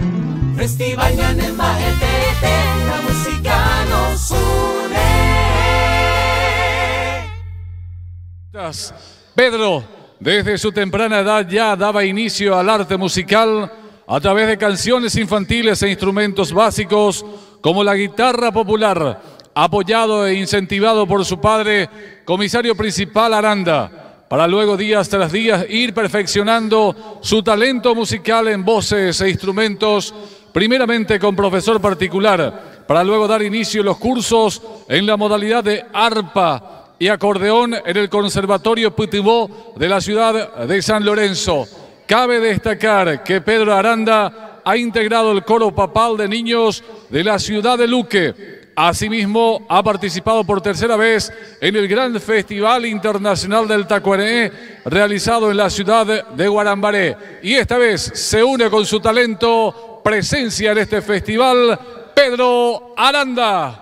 Festival Ñanemba la música nos une. Pedro, desde su temprana edad ya daba inicio al arte musical a través de canciones infantiles e instrumentos básicos como la guitarra popular, apoyado e incentivado por su padre, comisario principal Aranda, para luego días tras días ir perfeccionando su talento musical en voces e instrumentos, primeramente con profesor particular, para luego dar inicio a los cursos en la modalidad de arpa y acordeón en el Conservatorio Putibó de la ciudad de San Lorenzo. Cabe destacar que Pedro Aranda ha integrado el coro papal de niños de la ciudad de Luque. Asimismo, ha participado por tercera vez en el Gran Festival Internacional del Tacuarembó, realizado en la ciudad de Guarambaré. Y esta vez se une con su talento, presencia en este festival, Pedro Aranda.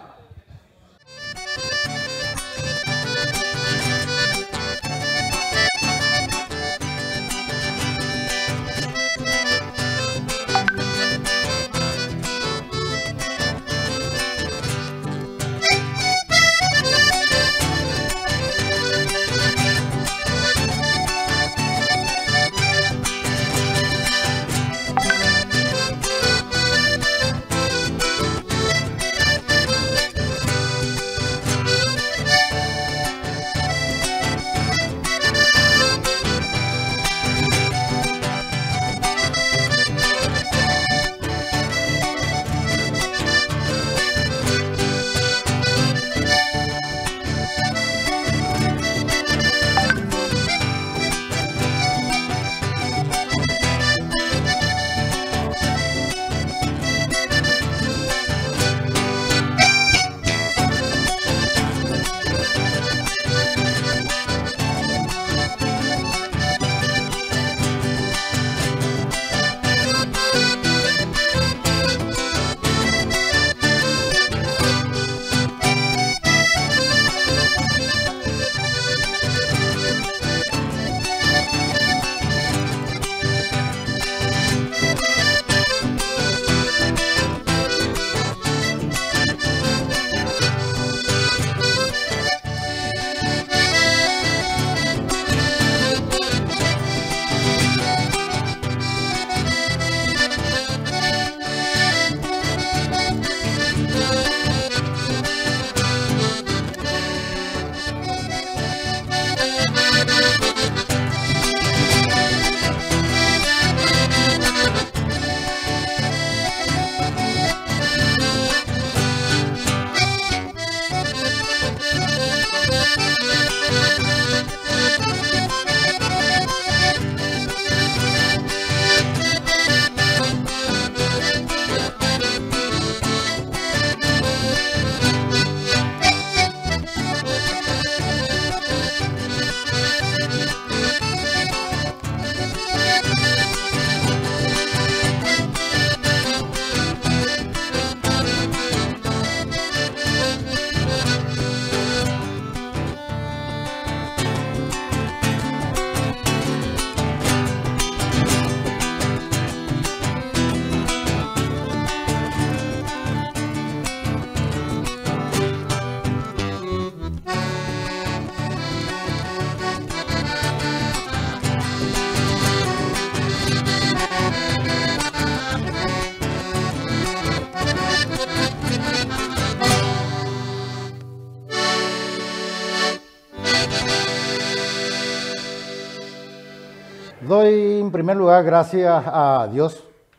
Doy en primer lugar gracias a Dios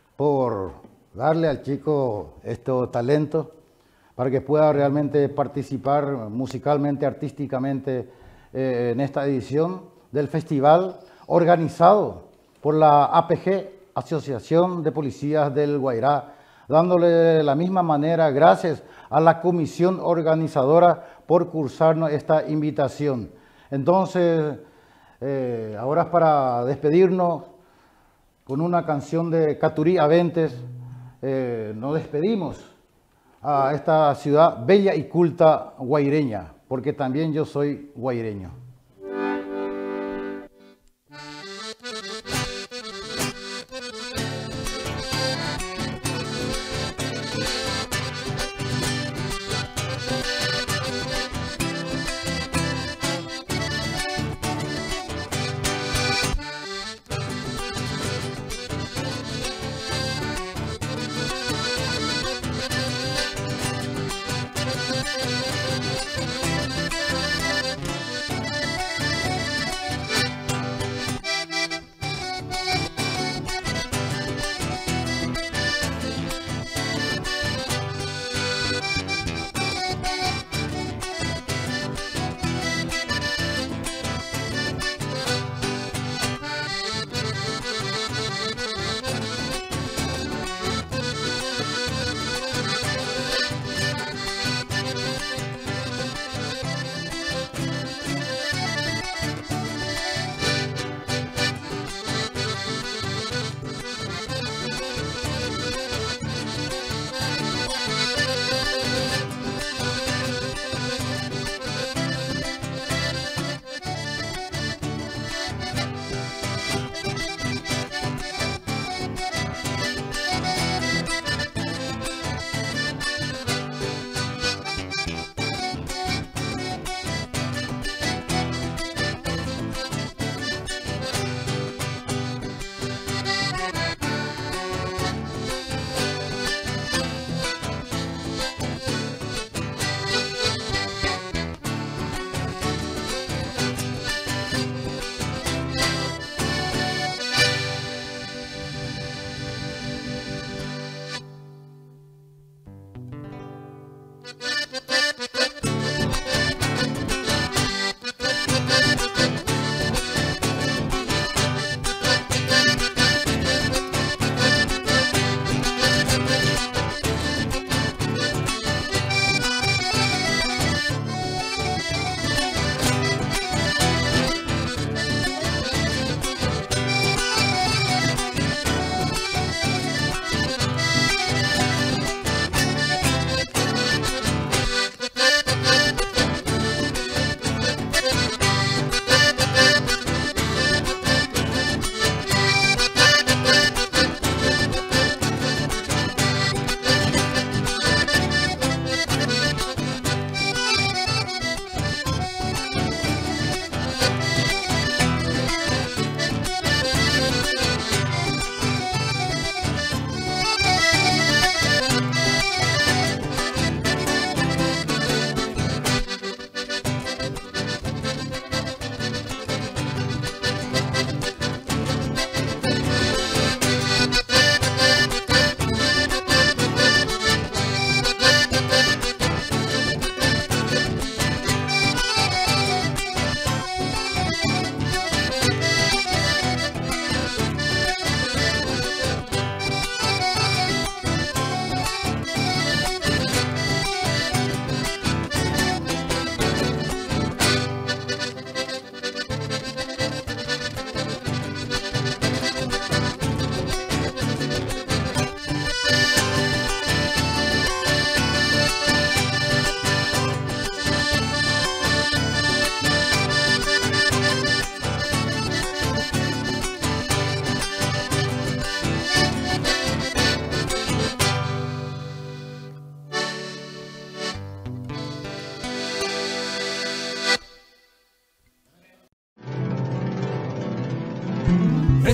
por darle al chico este talento para que pueda realmente participar musicalmente, artísticamente en esta edición del festival organizado por la APG, Asociación de Policías del Guairá, dándole de la misma manera gracias a la comisión organizadora por cursarnos esta invitación. Entonces, ahora es para despedirnos con una canción de Caturí Aventes. Nos despedimos a esta ciudad bella y culta guaireña, porque también yo soy guaireño.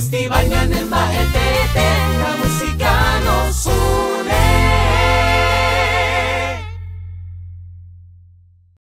Festival Ñanemba